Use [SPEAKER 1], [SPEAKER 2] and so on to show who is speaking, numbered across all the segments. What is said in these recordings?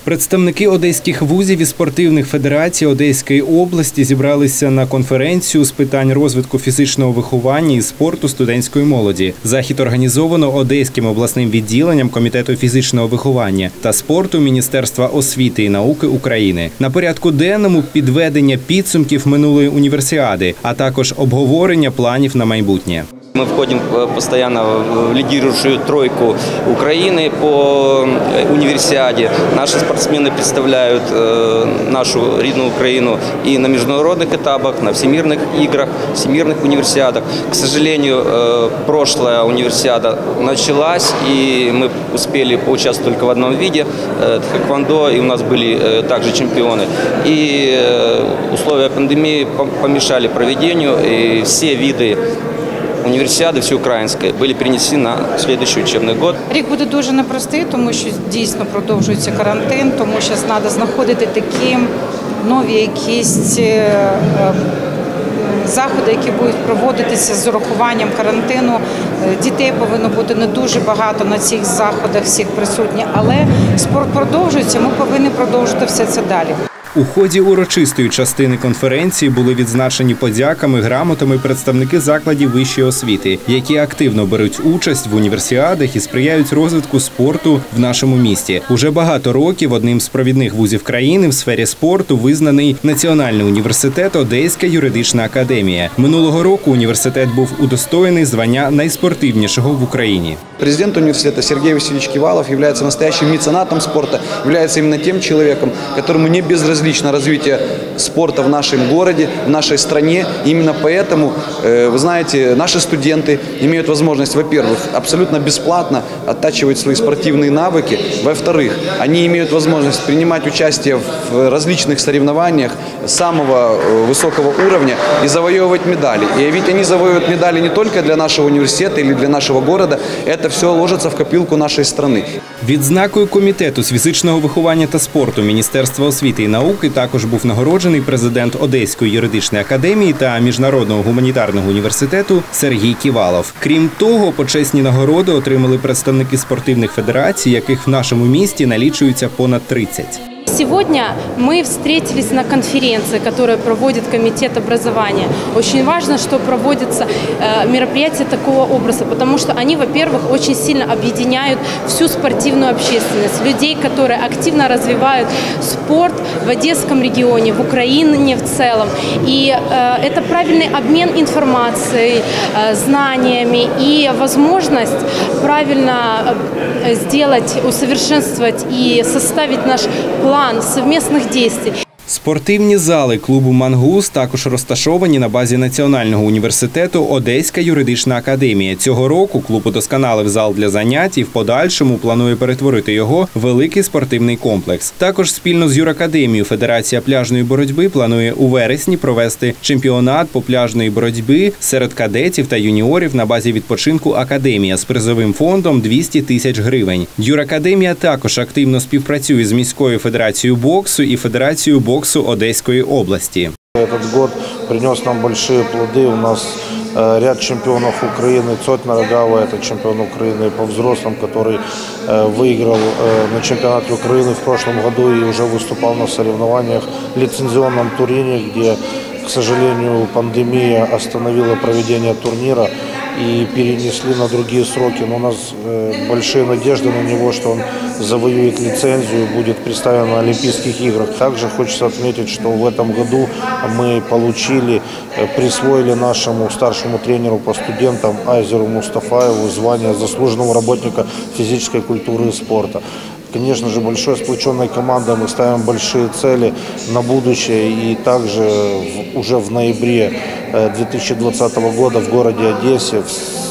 [SPEAKER 1] Представники одеських вузів і спортивних федерацій Одеської області зібралися на конференцію з питань розвитку фізичного виховання і спорту студентської молоді. Захід організовано Одеським обласним відділенням Комітету фізичного виховання та спорту Міністерства освіти і науки України. На порядку денному підведення підсумків минулої універсіади, а також обговорення планів на майбутнє.
[SPEAKER 2] Мы входим постоянно в лидирующую тройку Украины по универсиаде. Наши спортсмены представляют нашу родную Украину и на международных этапах, на всемирных играх, всемирных универсиадах. К сожалению, прошлая универсиада началась, и мы успели поучаствовать только в одном виде – тхэквондо, и у нас были также чемпионы. И условия пандемии помешали проведению, и все виды універсіади всеукраїнської були перенесені на наступний учебний рік.
[SPEAKER 3] Рік буде дуже непростий, тому що дійсно продовжується карантин, тому що треба знаходити такі нові якісь заходи, які будуть проводитися з урахуванням карантину. Дітей повинно бути не дуже багато на цих заходах, всіх присутніх, але спорт продовжується, ми повинні продовжити все це далі.
[SPEAKER 1] У ході урочистої частини конференції були відзначені подяками, грамотами представники закладів вищої освіти, які активно беруть участь в універсіадах і сприяють розвитку спорту в нашому місті. Уже багато років одним з провідних вузів країни в сфері спорту визнаний Національний університет Одеська юридична академія. Минулого року університет був удостоєний звання найспортивнішого в Україні.
[SPEAKER 4] Президент университета Сергей Васильевич Кивалов является настоящим меценатом спорта, является именно тем человеком, которому не безразлично развитие спорта в нашем городе, в нашей стране. Именно поэтому, вы знаете, наши студенты имеют возможность, во-первых, абсолютно бесплатно оттачивать свои спортивные навыки, во-вторых, они имеют возможность принимать участие в различных соревнованиях самого высокого уровня и завоевывать медали. И ведь они завоевывают медали не только для нашего университета или для нашего города, это все ложится в копилку нашей страны.
[SPEAKER 1] Відзнакою Комітету з фізичного виховання та спорту Міністерства освіти і науки також був нагороджений президент Одеської юридичної академії та Міжнародного гуманітарного університету Сергій Ківалов. Крім того, почесні нагороди отримали представники спортивних федерацій, яких в нашому місті налічується понад 30.
[SPEAKER 5] Сегодня мы встретились на конференции, которую проводит Комитет образования. Очень важно, что проводятся мероприятия такого образа, потому что они, во-первых, очень сильно объединяют всю спортивную общественность, людей, которые активно развивают спорт в Одесском регионе, в Украине в целом. И это правильный обмен информацией, знаниями и возможность правильно сделать, усовершенствовать и составить наш план совместных действий.
[SPEAKER 1] Спортивні зали клубу «Мангус» також розташовані на базі Національного університету Одеська юридична академія. Цього року клуб удосконалив зал для занять і в подальшому планує перетворити його в великий спортивний комплекс. Також спільно з юракадемією Федерація пляжної боротьби планує у вересні провести чемпіонат по пляжної боротьби серед кадетів та юніорів на базі відпочинку «Академія» з призовим фондом 200 тисяч гривень. Юракадемія також активно співпрацює з міською федерацією боксу і федерацією боксу Одеської области.
[SPEAKER 6] Этот год принес нам большие плоды. У нас ряд чемпионов Украины. Цотна Рогава – это чемпион Украины по взрослым, который выиграл на чемпионате Украины в прошлом году и уже выступал на соревнованиях в лицензионном турнире, где, к сожалению, пандемия остановила проведение турнира и перенесли на другие сроки. Но у нас большие надежды на него, что он завоюет лицензию и будет представлен на Олимпийских играх. Также хочется отметить, что в этом году мы присвоили нашему старшему тренеру по студентам Айзеру Мустафаеву звание заслуженного работника физической культуры и спорта. Конечно же, большой сплоченной командой мы ставим большие цели на будущее. И также уже в ноябре 2020 года в городе Одессе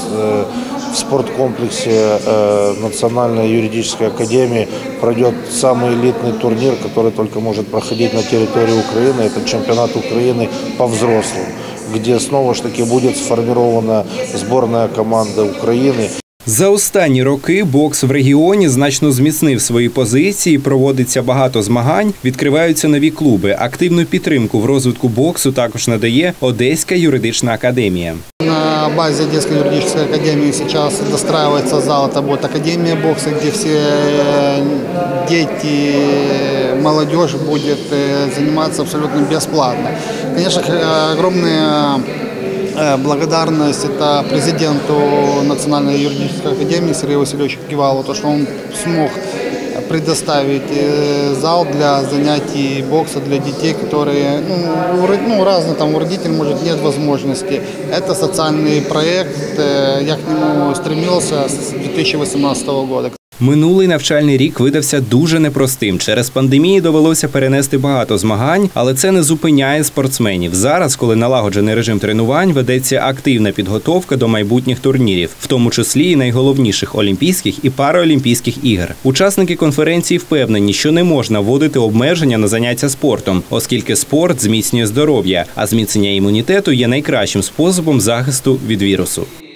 [SPEAKER 6] в спорткомплексе Национальной юридической академии пройдет самый элитный турнир, который только может проходить на территории Украины. Это чемпионат Украины по взрослым, где снова ж таки будет сформирована сборная команда Украины.
[SPEAKER 1] За останні роки бокс в регіоні значно зміцнив свої позиції, проводиться багато змагань, відкриваються нові клуби. Активну підтримку в розвитку боксу також надає Одеська юридична академія.
[SPEAKER 7] На базе Одесской юридической академии сейчас достраивается зал, это будет академия бокса, где все дети, молодежь будет заниматься абсолютно бесплатно. Конечно, огромная благодарность это президенту Национальной юридической академии Сергею Васильевичу Кивалову, то, что он смог предоставить зал для занятий бокса для детей, которые разные, там у родителей, может, нет возможности. Это социальный проект, я к нему стремился с 2018 года.
[SPEAKER 1] Минулий навчальний рік видався дуже непростим. Через пандемію довелося перенести багато змагань, але це не зупиняє спортсменів. Зараз, коли налагоджений режим тренувань, ведеться активна підготовка до майбутніх турнірів, в тому числі і найголовніших Олімпійських і Параолімпійських ігор. Учасники конференції впевнені, що не можна вводити обмеження на заняття спортом, оскільки спорт зміцнює здоров'я, а зміцнення імунітету є найкращим способом захисту від вірусу.